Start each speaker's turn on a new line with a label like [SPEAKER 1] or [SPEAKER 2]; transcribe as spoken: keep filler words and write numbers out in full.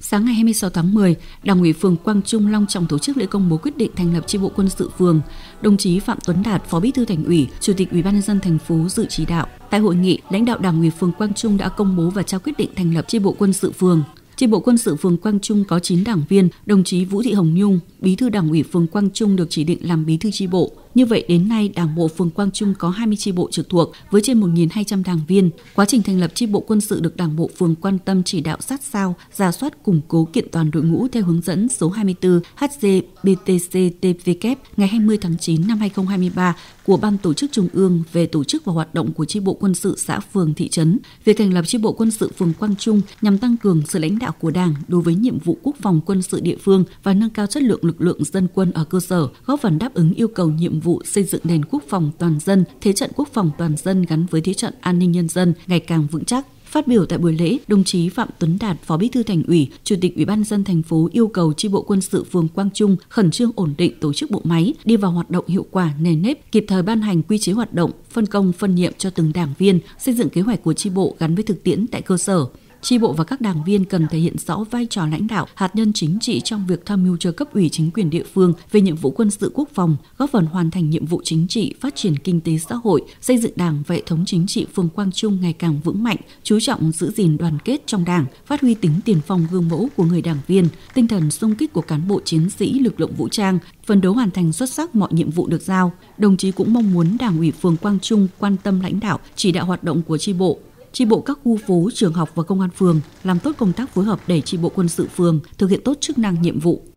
[SPEAKER 1] Sáng ngày hai mươi sáu tháng mười, Đảng ủy phường Quang Trung long trọng tổ chức lễ công bố quyết định thành lập chi bộ quân sự phường. Đồng chí Phạm Tuấn Đạt, Phó Bí thư Thành ủy, Chủ tịch Ủy ban nhân dân thành phố dự chỉ đạo. Tại hội nghị, lãnh đạo Đảng ủy phường Quang Trung đã công bố và trao quyết định thành lập chi bộ quân sự phường. Chi bộ quân sự phường Quang Trung có chín đảng viên, đồng chí Vũ Thị Hồng Nhung, Bí thư Đảng ủy phường Quang Trung được chỉ định làm Bí thư chi bộ. Như vậy đến nay, Đảng bộ phường Quang Trung có hai mươi chi bộ trực thuộc với trên một nghìn hai trăm đảng viên. Quá trình thành lập chi bộ quân sự được Đảng bộ phường quan tâm chỉ đạo sát sao, rà soát củng cố kiện toàn đội ngũ theo hướng dẫn số hai mươi tư H G B T C T W ngày hai mươi tháng chín năm hai nghìn không trăm hai mươi ba của Ban Tổ chức Trung ương về tổ chức và hoạt động của chi bộ quân sự xã phường thị trấn. Việc thành lập chi bộ quân sự phường Quang Trung nhằm tăng cường sự lãnh đạo của Đảng đối với nhiệm vụ quốc phòng quân sự địa phương và nâng cao chất lượng lực lượng dân quân ở cơ sở, góp phần đáp ứng yêu cầu nhiệm vụ xây dựng nền quốc phòng toàn dân, thế trận quốc phòng toàn dân gắn với thế trận an ninh nhân dân ngày càng vững chắc. Phát biểu tại buổi lễ, đồng chí Phạm Tuấn Đạt, Phó Bí thư Thành ủy, Chủ tịch Ủy ban nhân dân thành phố yêu cầu chi bộ quân sự phường Quang Trung khẩn trương ổn định tổ chức bộ máy, đi vào hoạt động hiệu quả nền nếp, kịp thời ban hành quy chế hoạt động, phân công phân nhiệm cho từng đảng viên, xây dựng kế hoạch của chi bộ gắn với thực tiễn tại cơ sở. Chi bộ và các đảng viên cần thể hiện rõ vai trò lãnh đạo, hạt nhân chính trị trong việc tham mưu cho cấp ủy chính quyền địa phương về nhiệm vụ quân sự quốc phòng, góp phần hoàn thành nhiệm vụ chính trị, phát triển kinh tế xã hội, xây dựng Đảng và hệ thống chính trị phường Quang Trung ngày càng vững mạnh, chú trọng giữ gìn đoàn kết trong Đảng, phát huy tính tiền phong gương mẫu của người đảng viên, tinh thần xung kích của cán bộ chiến sĩ lực lượng vũ trang, phấn đấu hoàn thành xuất sắc mọi nhiệm vụ được giao. Đồng chí cũng mong muốn Đảng ủy phường Quang Trung quan tâm lãnh đạo, chỉ đạo hoạt động của chi bộ. Chi bộ các khu phố, trường học và công an phường làm tốt công tác phối hợp để chi bộ quân sự phường thực hiện tốt chức năng nhiệm vụ.